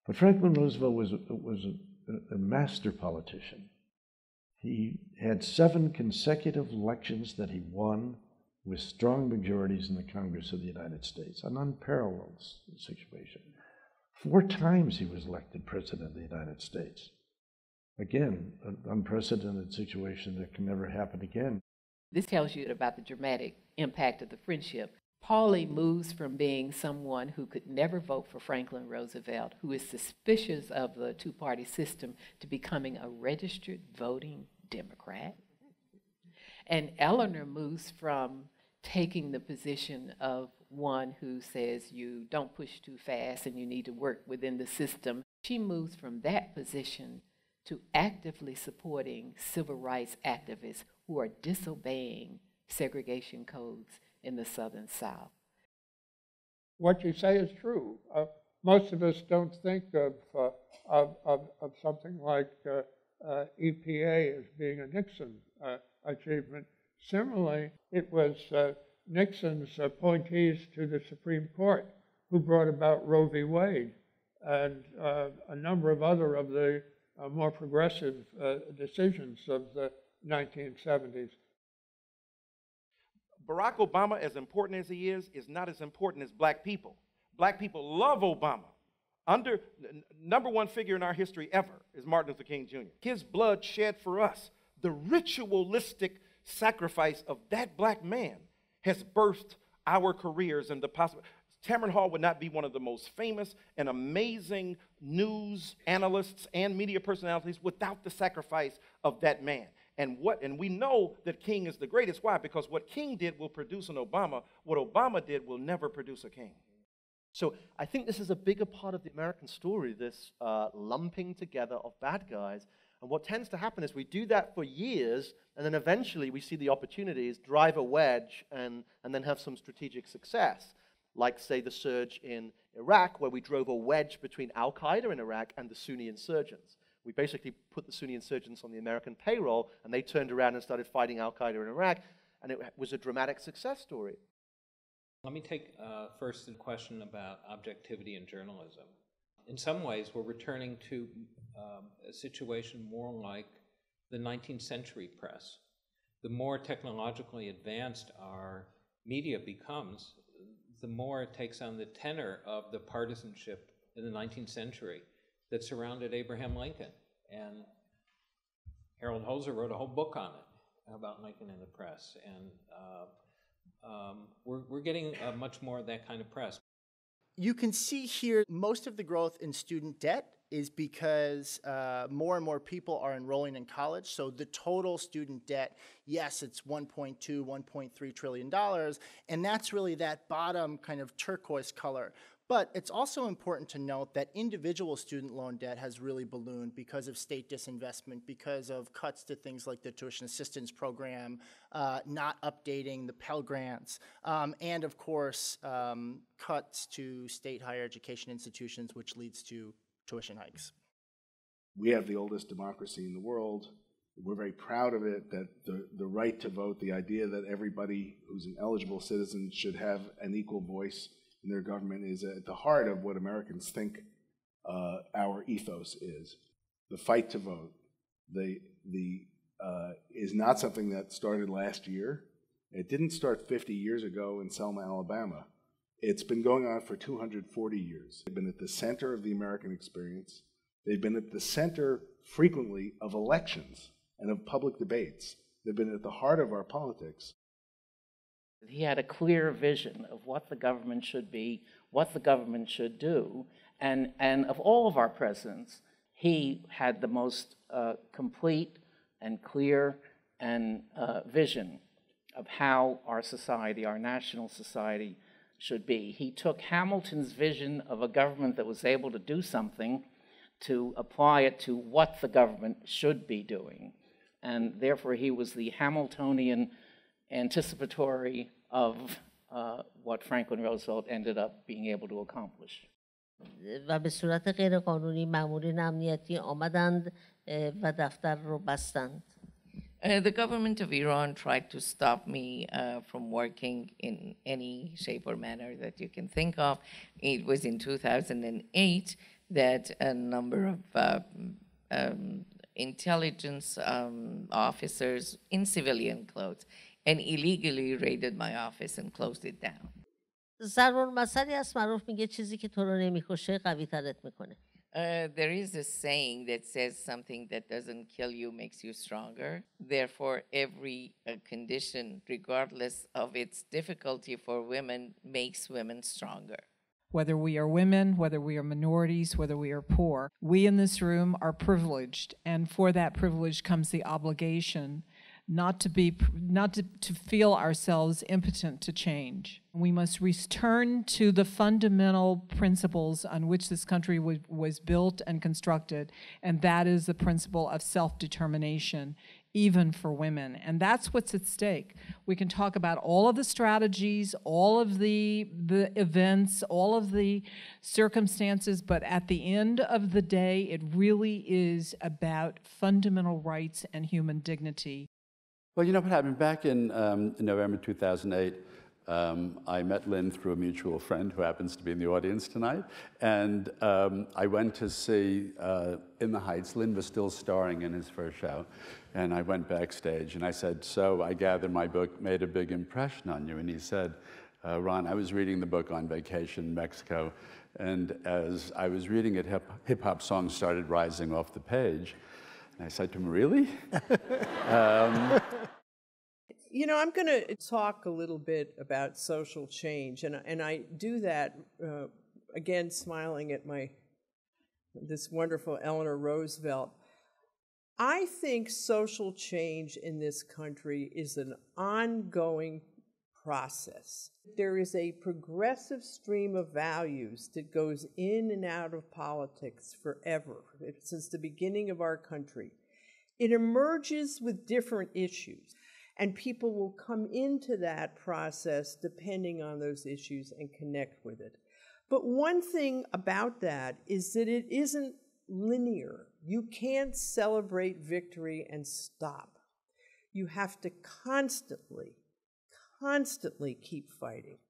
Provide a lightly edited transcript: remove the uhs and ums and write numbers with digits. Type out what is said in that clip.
But Franklin Roosevelt was a master politician. He had 7 consecutive elections that he won with strong majorities in the Congress of the United States, an unparalleled situation. 4 times he was elected President of the United States. Again, an unprecedented situation that can never happen again. This tells you about the dramatic impact of the friendship. Paulie moves from being someone who could never vote for Franklin Roosevelt, who is suspicious of the two-party system, to becoming a registered voting Democrat. And Eleanor moves from taking the position of one who says you don't push too fast and you need to work within the system. She moves from that position to actively supporting civil rights activists who are disobeying segregation codes in the Southern South. What you say is true. Most of us don't think of something like EPA as being a Nixon achievement. Similarly, it was Nixon's appointees to the Supreme Court who brought about Roe v. Wade and a number of other of the more progressive decisions of the 1970s. Barack Obama, as important as he is not as important as black people. Black people love Obama. Number 1 figure in our history ever is Martin Luther King Jr. His blood shed for us. The ritualistic sacrifice of that black man has birthed our careers and the possible. Tamron Hall would not be one of the most famous and amazing news analysts and media personalities without the sacrifice of that man. And we know that King is the greatest. Why? Because what King did will produce an Obama. What Obama did will never produce a King. So I think this is a bigger part of the American story, this lumping together of bad guys. And what tends to happen is we do that for years, and then eventually we see the opportunities, drive a wedge, and then have some strategic success. Like, say, the surge in Iraq, where we drove a wedge between al-Qaeda in Iraq and the Sunni insurgents. We basically put the Sunni insurgents on the American payroll, and they turned around and started fighting al-Qaeda in Iraq, and it was a dramatic success story. Let me take first the question about objectivity in journalism. In some ways, we're returning to a situation more like the 19th century press. The more technologically advanced our media becomes, the more it takes on the tenor of the partisanship in the 19th century that surrounded Abraham Lincoln. And Harold Holzer wrote a whole book on it about Lincoln in the press. And we're getting much more of that kind of press. You can see here most of the growth in student debt is because more and more people are enrolling in college. So the total student debt, yes, it's $1.2, $1.3 trillion, and that's really that bottom kind of turquoise color. But it's also important to note that individual student loan debt has really ballooned because of state disinvestment, because of cuts to things like the tuition assistance program, not updating the Pell Grants, and of course, cuts to state higher education institutions, which leads to tuition hikes. We have the oldest democracy in the world. We're very proud of it, that the right to vote, the idea that everybody who's an eligible citizen should have an equal voice in their government is at the heart of what Americans think our ethos is. The fight to vote is not something that started last year. It didn't start 50 years ago in Selma, Alabama. It's been going on for 240 years. They've been at the center of the American experience. They've been at the center, frequently, of elections and of public debates. They've been at the heart of our politics. He had a clear vision of what the government should be, what the government should do, and of all of our presidents, he had the most complete and clear and vision of how our society, our national society, should be. He took Hamilton's vision of a government that was able to do something to apply it to what the government should be doing. And therefore, he was the Hamiltonian anticipatory of what Franklin Roosevelt ended up being able to accomplish. و به صورت غیر قانونی مامورین امنیتی آمدند و دفتر رو بستند. The government of Iran tried to stop me from working in any shape or manner that you can think of. It was in 2008. that a number of intelligence officers in civilian clothes and illegally raided my office and closed it down. ضرب المثلی است معروف میگه چیزی که تو رو نمیکشه قوی ترت میکنه. There is a saying that says something that doesn't kill you makes you stronger. Therefore, every condition, regardless of its difficulty for women, makes women stronger. Whether we are women, whether we are minorities, whether we are poor, we in this room are privileged, and for that privilege comes the obligation not to feel ourselves impotent to change. We must return to the fundamental principles on which this country was built and constructed, and that is the principle of self-determination, even for women. And that's what's at stake. We can talk about all of the strategies, all of the events, all of the circumstances, but at the end of the day, it really is about fundamental rights and human dignity. Well, you know what happened? Back in November 2008, I met Lynn through a mutual friend who happens to be in the audience tonight. And I went to see In the Heights. Lynn was still starring in his first show. And I went backstage and I said, "So I gather my book made a big impression on you." And he said, "Ron, I was reading the book on vacation in Mexico. And as I was reading it, hip-hop songs started rising off the page." And I said to him, "Really?" You know, I'm going to talk a little bit about social change, and I do that, again, smiling at this wonderful Eleanor Roosevelt. I think social change in this country is an ongoing process. There is a progressive stream of values that goes in and out of politics forever, since the beginning of our country. It emerges with different issues, and people will come into that process depending on those issues and connect with it. But one thing about that is that it isn't linear. You can't celebrate victory and stop. You have to constantly keep fighting.